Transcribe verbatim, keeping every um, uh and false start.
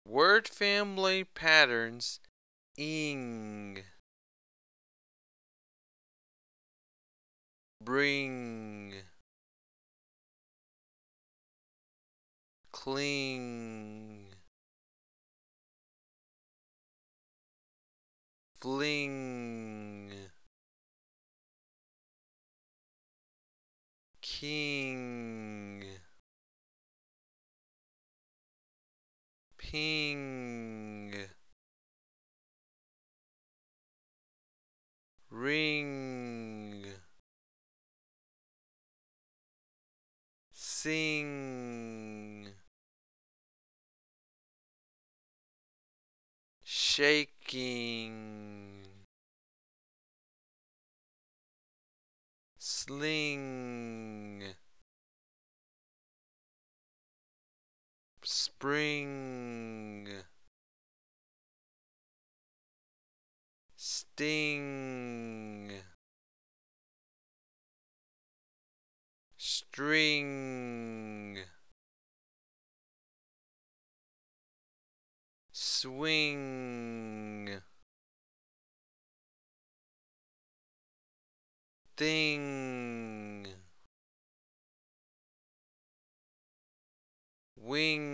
Word family patterns ing, bring, cling, fling, king, ping, ring, sing, shaking, sling, spring, sting, string, swing, thing, wing.